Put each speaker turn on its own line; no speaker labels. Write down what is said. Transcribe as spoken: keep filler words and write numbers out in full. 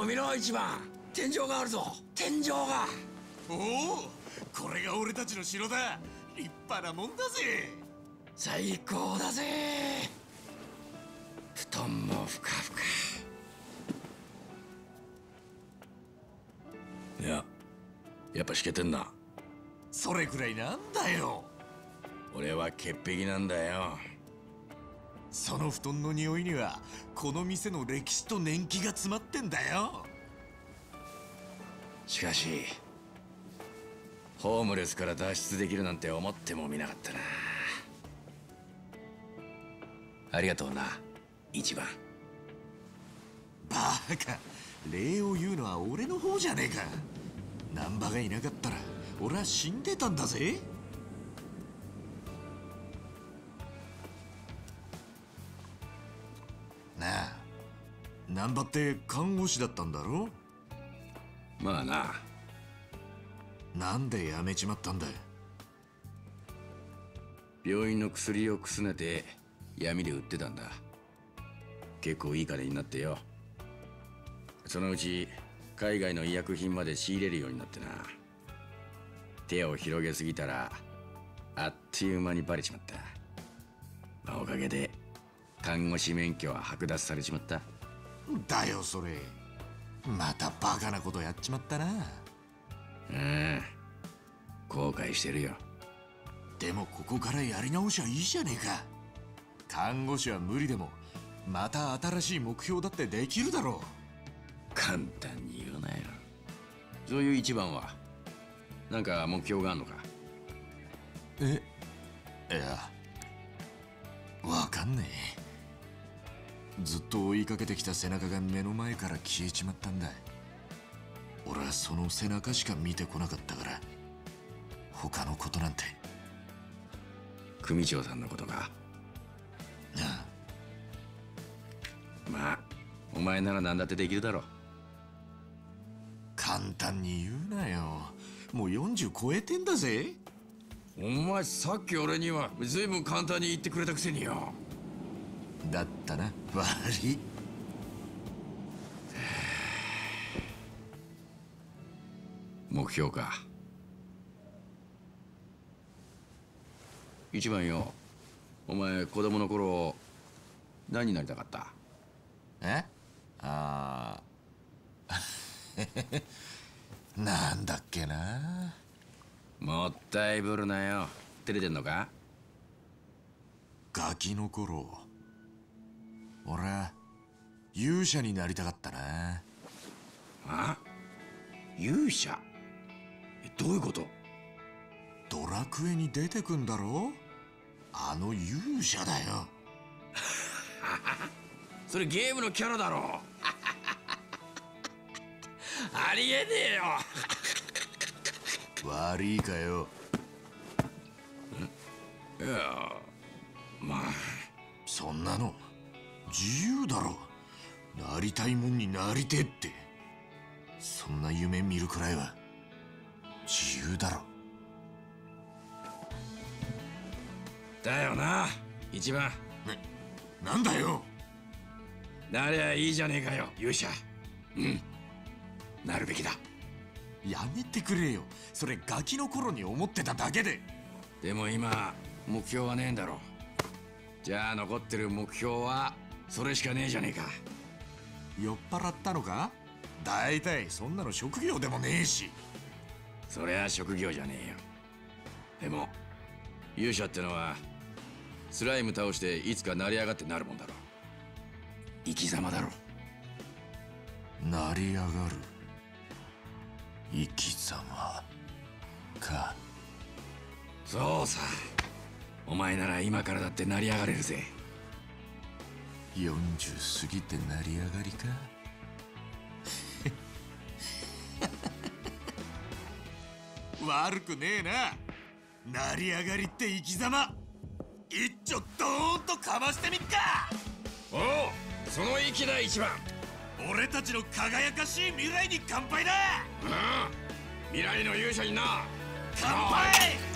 こ見ろ一番。天井があるぞ、天井が。
おお、これが俺たちの城だ。立派なもんだぜ。
最高だぜ。布団もふかふか。いや、やっぱしけてんな。
それくらいなんだよ。
俺は潔癖なんだよ。
その布団の匂いにはこの店の歴史と年季が詰まってんだよ。
しかしホームレスから脱出できるなんて思ってもみなかったな。ありがとうな一番。
バカ、礼を言うのは俺の方じゃねえか。難波がいなかったら俺は死んでたんだぜ。なあ、難波って看護師だったんだろ。
まあな。
なんで辞めちまったんだ。
病院の薬をくすねて闇で売ってたんだ。結構いい金になってよ。そのうち海外の医薬品まで仕入れるようになってな。手を広げすぎたらあっという間にバレちまった。まあ、おかげで看護師免許は剥奪されちまった。
だよそれ。またバカなことやっちまったな。
うん、後悔してるよ。
でもここからやり直しはいいじゃねえか。看護師は無理でもまた新しい目標だってできるだろう。
簡単に言うなよ。そういう一番はなんか目標があんのか。
え、いや、わかんねえ。ずっと追いかけてきた背中が目の前から消えちまったんだ。俺はその背中しか見てこなかったから、他のことなんて。
組長さんのことか。
あ
あ、まあお前なら何だってできるだろう。
簡単に言うなよ。もうよんじゅう超えてんだぜ。
お前さっき俺には随分簡単に言ってくれたくせによ。
だったな、悪い。
目標か。一番よ、お前子供の頃何になりたかった？
え？ああなんだっけな。
もったいぶるなよ。照れてんのか？
ガキの頃俺は勇者になりたかったな。
あ？勇者？どういうこと？
ドラクエに出てくんだろ、あの勇者だよ。
それゲームのキャラだろ。ありえねえよ。
悪いかよ。
いや、まあ
そんなの自由だろ。なりたいもんになりてえって、そんな夢見るくらいは自由だろ。
だよな一番。
な、なんだよ。
なりゃいいじゃねえかよ勇者。うん、なるべきだ。
やめてくれよ。それガキの頃に思ってただけで。
でも今目標はねえんだろ。じゃあ残ってる目標はそれしかねえじゃねえか。
酔っ払ったのか。だいたいそんなの職業でもねえし。
そりゃ職業じゃねえよ。でも勇者ってのはスライム倒していつか成り上がってなるもんだろ。生き様だろ。
成り上がる生き様か。
そうさ。お前なら今からだって成り上がれるぜ。
よんじゅう過ぎて成り上がりか。悪くねえな。成り上がりって生き様、一丁ドーンとかましてみっか。
おお、その息だ一番。
俺たちの輝かしい未来に乾杯だ。
うん、未来の勇者にな。
乾杯。